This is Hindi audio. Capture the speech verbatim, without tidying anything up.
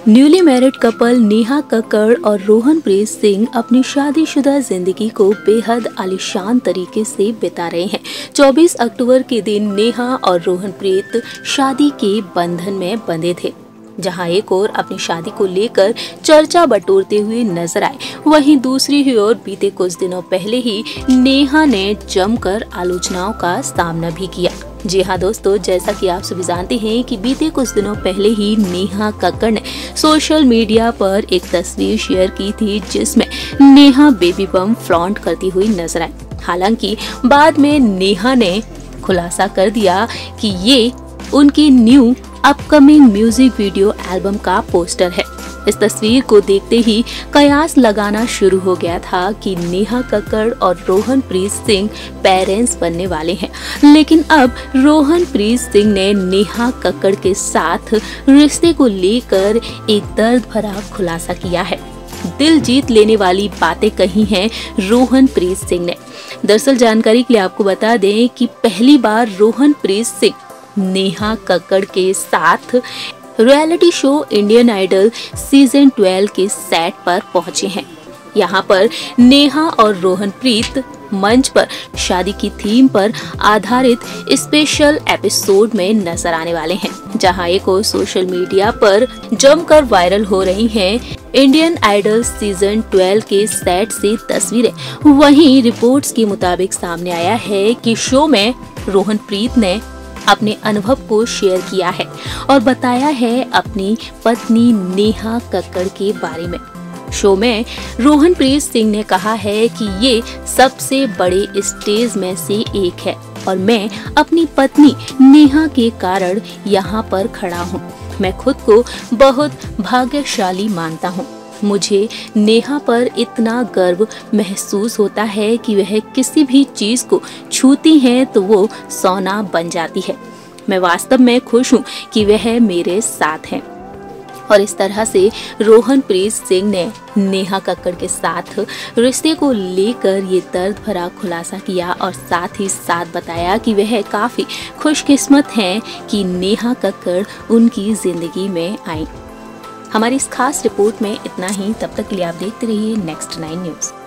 Newly married couple Neha Kakkar और रोहनप्रीत सिंह अपनी शादीशुदा जिंदगी को बेहद आलीशान तरीके से बिता रहे हैं। चौबीस अक्टूबर के दिन नेहा और रोहनप्रीत शादी के बंधन में बंधे थे, जहां एक ओर अपनी शादी को लेकर चर्चा बटोरते हुए नजर आए, वहीं दूसरी ही ओर बीते कुछ दिनों पहले ही नेहा ने जमकर आलोचनाओं का सामना भी किया। जी हाँ दोस्तों, जैसा कि आप सभी जानते हैं कि बीते कुछ दिनों पहले ही नेहा कक्कड़ ने सोशल मीडिया पर एक तस्वीर शेयर की थी, जिसमें नेहा बेबी बम फ्लॉन्ट करती हुई नजर आई। हालांकि बाद में नेहा ने खुलासा कर दिया कि ये उनकी new upcoming music video album का पोस्टर है। इस तस्वीर को देखते ही कयास लगाना शुरू हो गया था कि नेहा कक्कड़ और रोहनप्रीत सिंह पेरेंट्स बनने वाले हैं, लेकिन अब रोहनप्रीत सिंह ने नेहा कक्कड़ के साथ रिश्ते को लेकर एक दर्द भरा खुलासा किया है। दिल जीत लेने वाली बातें कही हैं रोहनप्रीत सिंह ने। दरअसल जानकारी के लिए आपको बता दें कि पहली बार रोहनप्रीत सिंह नेहा कक्कड़ के साथ reality show Indian Idol season twelve के सेट पर पहुंचे हैं। यहां पर नेहा और रोहनप्रीत मंच पर शादी की थीम पर आधारित स्पेशल एपिसोड में नजर आने वाले हैं, जहां एक और सोशल मीडिया पर जमकर वायरल हो रही हैं इंडियन आइडल सीजन ट्वेल्व के सेट से तस्वीरें। वहीं रिपोर्ट्स के मुताबिक सामने आया है कि शो में रोहनप्रीत ने अपने अनुभव को शेयर किया है और बताया है अपनी पत्नी नेहा कक्कड़ के बारे में। शो में रोहनप्रीत सिंह ने कहा है कि ये सबसे बड़े स्टेज में से एक है और मैं अपनी पत्नी नेहा के कारण यहाँ पर खड़ा हूँ। मैं खुद को बहुत भाग्यशाली मानता हूँ। मुझे नेहा पर इतना गर्व महसूस होता है कि वह किसी भी चीज को छूती हैं तो वो सोना बन जाती है। मैं वास्तव में खुश हूँ कि वह मेरे साथ हैं। और इस तरह से रोहनप्रीत सिंह ने नेहा कक्कड़ के साथ रिश्ते को लेकर ये दर्द भरा खुलासा किया और साथ ही साथ बताया कि वह काफी खुशकिस्मत हैं कि नेहा कक्कड़ उनकी जिंदगी में आई। हमारी इस खास रिपोर्ट में इतना ही। तब तक के लिए आप देखते रहिए नेक्स्ट नाइन न्यूज।